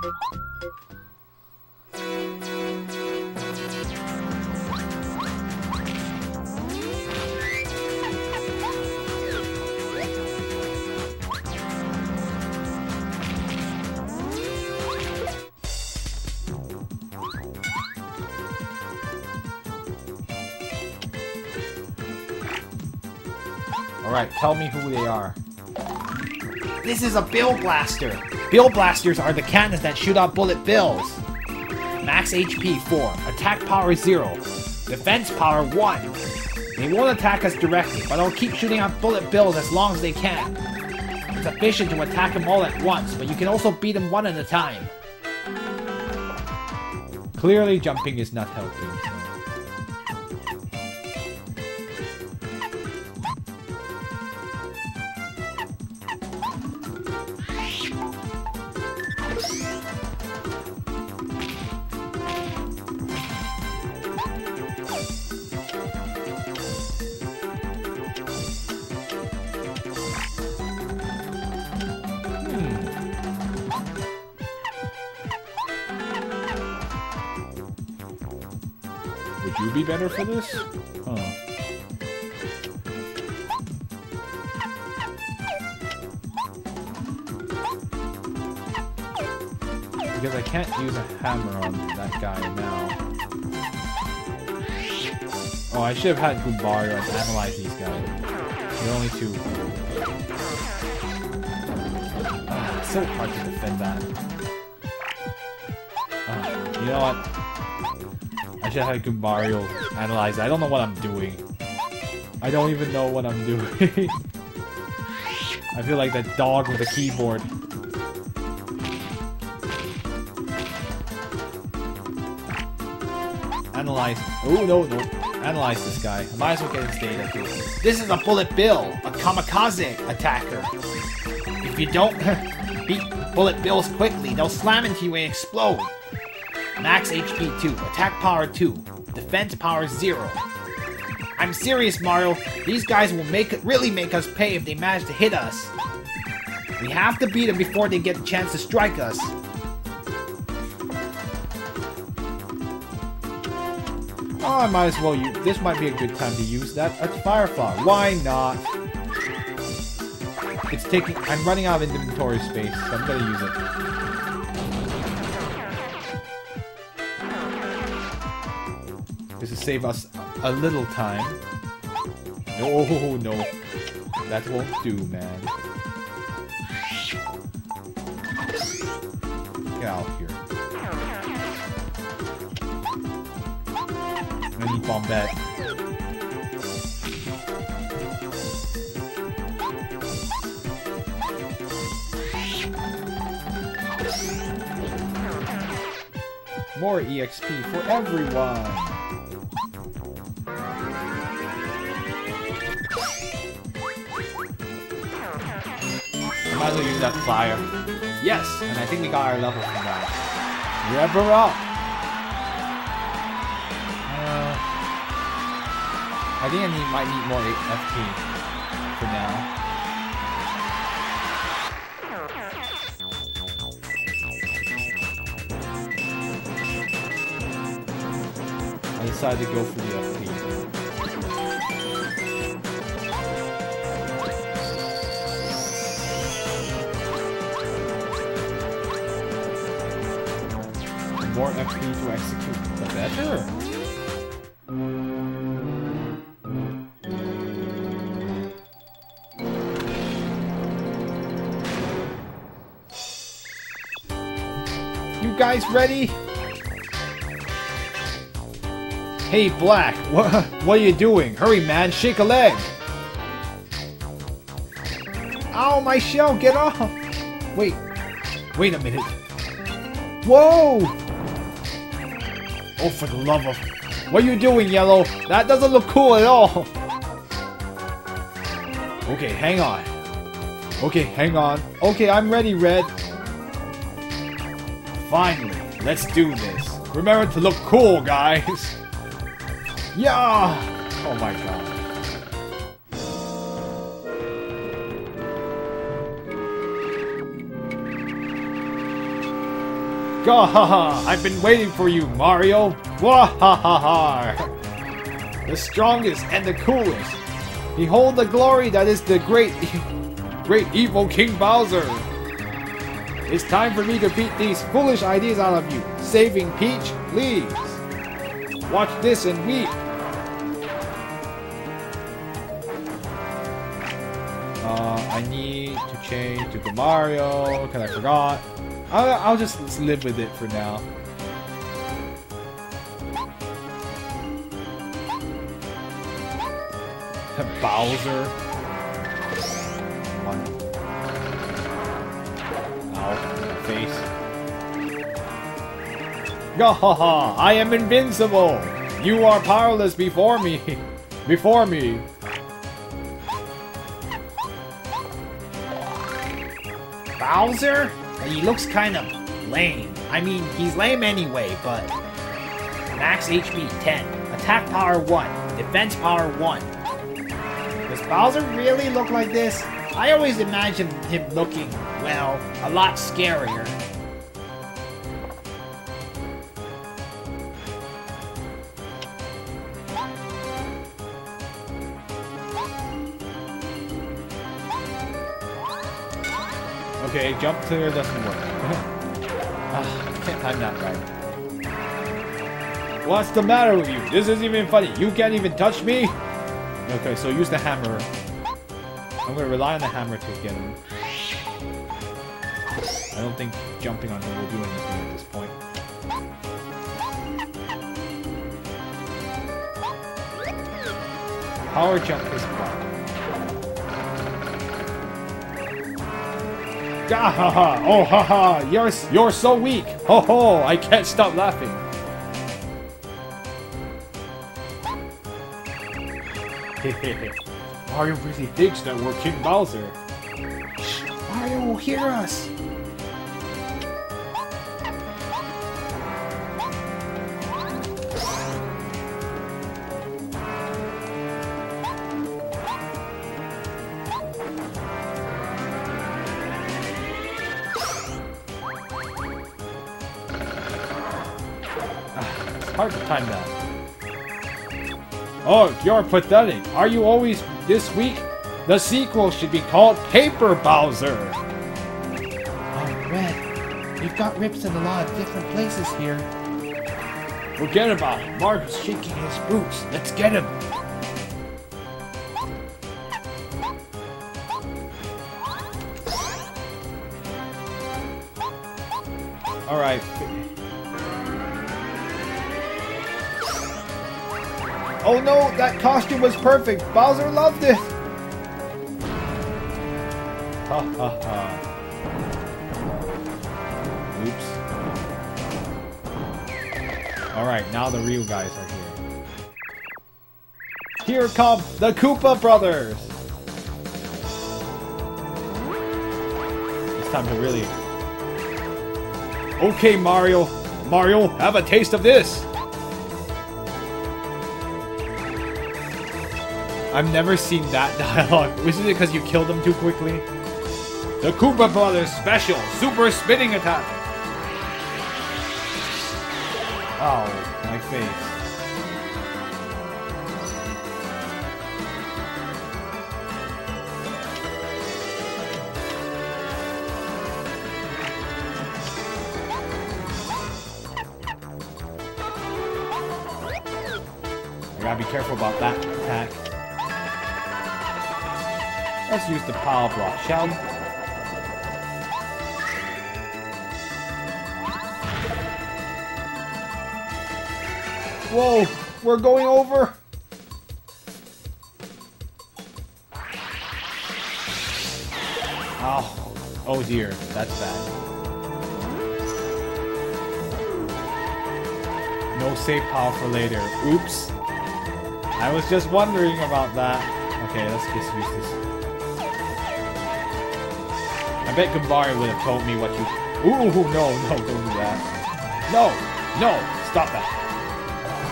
Alright, tell me who they are. This is a Bill Blaster! Bill Blasters are the cannons that shoot out bullet bills. Max HP 4, attack power 0, defense power 1. They won't attack us directly, but they'll keep shooting out bullet bills as long as they can. It's efficient to attack them all at once, but you can also beat them one at a time. Clearly jumping is not helping. Would you be better for this? Huh. Because I can't use a hammer on that guy now. Oh, I should have had Goombario to analyze these guys. There are only two. It's so hard to defend that. You know what? I should have had Goombario analyze it. I don't know what I'm doing. I don't even know what I'm doing. I feel like that dog with a keyboard. Analyze. Oh, no. Analyze this guy. I might as well get his data too. This is a Bullet Bill, a kamikaze attacker. If you don't beat Bullet Bills quickly, they'll slam into you and explode. Max HP 2, attack power 2, defense power 0. I'm serious, Mario. These guys will really make us pay if they manage to hit us. We have to beat them before they get a chance to strike us. Oh, I might as well use... This might be a good time to use that. A Fire Flower. Why not? It's taking... I'm running out of inventory space, so I'm gonna use it. This will save us a little time. Oh, no. That won't do, man. Get out of here. I need Bombette. More EXP for everyone! I might as well use that flyer. Yes! And I think we got our level from that. Rev her up! I think I might need more FP for now. I decided to go for the FP. More FP to execute, the better. You guys ready? Hey, Black, what are you doing? Hurry, man, shake a leg. Ow, my shell, get off. Wait a minute. Whoa! Oh, for the love of... What are you doing, Yellow? That doesn't look cool at all. Okay, hang on. Okay, hang on. Okay, I'm ready, Red. Finally, let's do this. Remember to look cool, guys. Yeah! Oh my god. Gahaha! I've been waiting for you, Mario! Wahahaha! The strongest and the coolest! Behold the glory that is the great evil King Bowser! It's time for me to beat these foolish ideas out of you! Saving Peach, please! Watch this and weep! I need to change to the Mario, because I forgot. I'll just live with it for now. Bowser. Come on. Ow, my face. Gahaha! I am invincible! You are powerless before me! Before me! Bowser? He looks kind of lame. I mean, he's lame anyway, but... Max HP 10, attack power 1, defense power 1. Does Bowser really look like this? I always imagined him looking, well, a lot scarier. Okay, jump clear doesn't work. Can't time that right. What's the matter with you? This isn't even funny. You can't even touch me? Okay, so use the hammer. I'm gonna rely on the hammer to get him. I don't think jumping on him will do anything at this point. Power jump is blocked. Gahaha! Oh haha! You're so weak! Ho ho! I can't stop laughing. Mario really thinks that we're King Bowser. Shh! Mario will hear us! It's hard to time that. Oh, you're pathetic. Are you always this weak? The sequel should be called Paper Bowser. Oh, Red. We've got rips in a lot of different places here. Forget about it. Mario's shaking his boots. Let's get him. Alright. Oh no, that costume was perfect! Bowser loved it! Ha ha ha. Oops. Alright, now the real guys are here. Here come the Koopa Brothers! It's time to really... Okay, Mario! Mario, have a taste of this! I've never seen that dialogue. Was it because you killed them too quickly? The Koopa Brothers Special Super Spinning Attack! Oh, my face. I gotta be careful about that attack. Let's use the power block, shall we? Whoa! We're going over! Oh. Oh dear, that's bad. No save power for later. Oops. I was just wondering about that. Okay, let's just use this. I bet Goombario would have told me what you... Ooh, no, don't do that. No, stop that.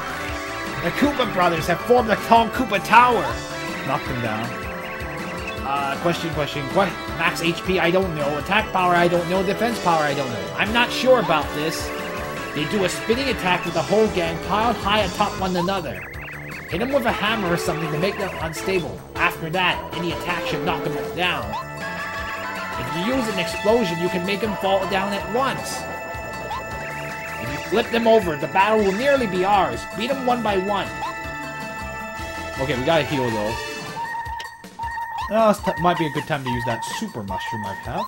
The Koopa Brothers have formed the Kong Koopa Tower. Knock them down. Question. What? Max HP, I don't know. Attack power, I don't know. Defense power, I don't know. I'm not sure about this. They do a spinning attack with the whole gang piled high atop one another. Hit them with a hammer or something to make them unstable. After that, any attack should knock them down. If you use an explosion, you can make them fall down at once. If you flip them over, the battle will nearly be ours. Beat them one by one. Okay, we gotta heal though. Oh, this might be a good time to use that super mushroom I have.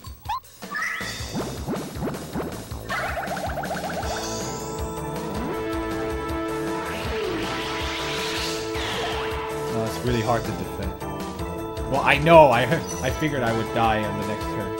Oh, it's really hard to defend. Well, I know. I figured I would die on the next turn.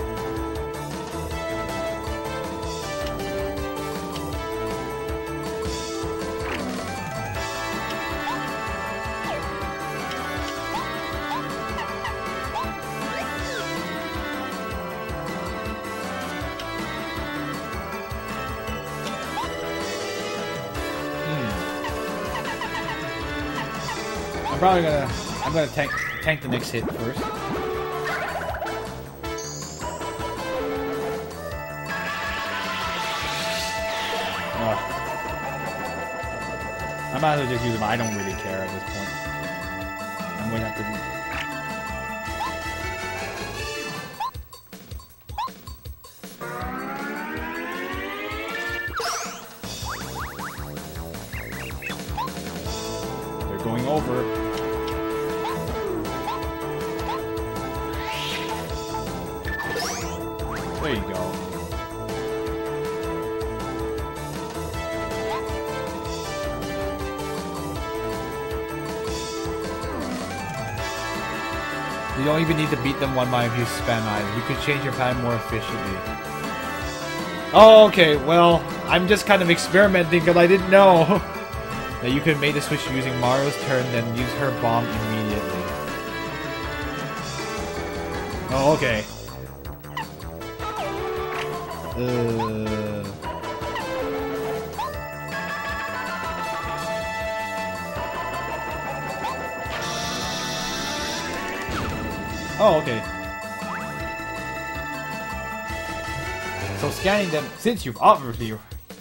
I'm gonna tank the next hit first. I might as well just use them. I don't really care at this point. I'm gonna have to do. They're going over. There you go. You don't even need to beat them one by if you spam items. You can change your pattern more efficiently. Oh, okay. Well, I'm just kind of experimenting because I didn't know that you could make the switch using Mario's turn, then use her bomb immediately. Oh, okay. Oh, okay. So scanning them, since you've obviously...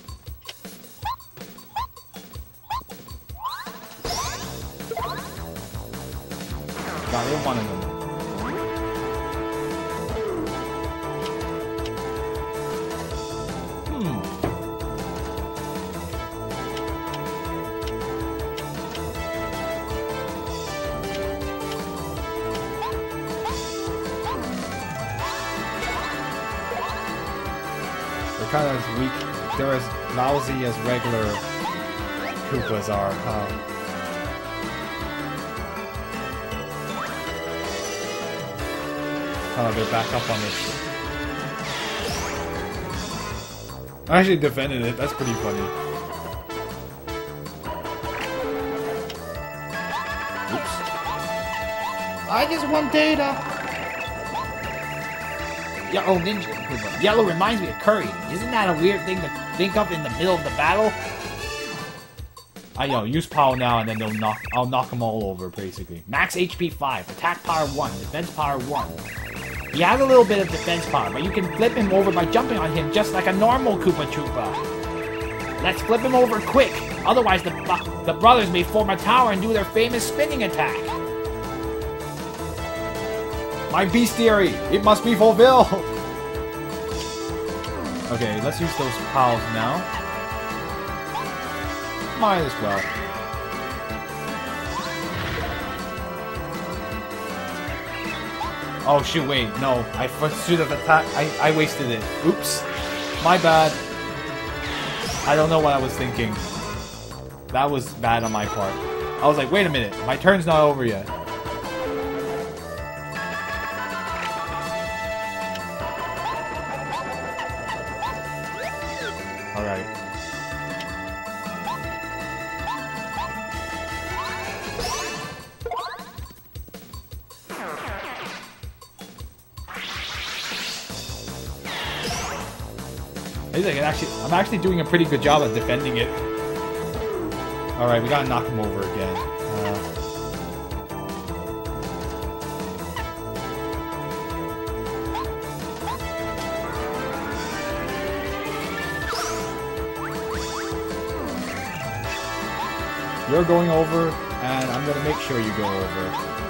got rid of one of them. Kind of as weak, they're as lousy as regular Koopas are, huh? Oh, they're back up on this. I actually defended it, that's pretty funny. Oops. I just want data! Yeah, oh, Ninja. Yellow reminds me of Curry. Isn't that a weird thing to think of in the middle of the battle? Use power now and then I'll knock them all over, basically. Max HP 5, attack power 1, defense power 1. He has a little bit of defense power, but you can flip him over by jumping on him just like a normal Koopa Troopa. Let's flip him over quick, otherwise the brothers may form a tower and do their famous spinning attack. My beast theory, it must be fulfilled! Okay, let's use those pals now. Might as well. Oh shoot, wait, no. I should have attacked. I wasted it. Oops. My bad. I don't know what I was thinking. That was bad on my part. I was like, wait a minute, my turn's not over yet. Alright. I'm actually doing a pretty good job at defending it. Alright, we gotta knock him over again. You're going over, and I'm gonna make sure you go over.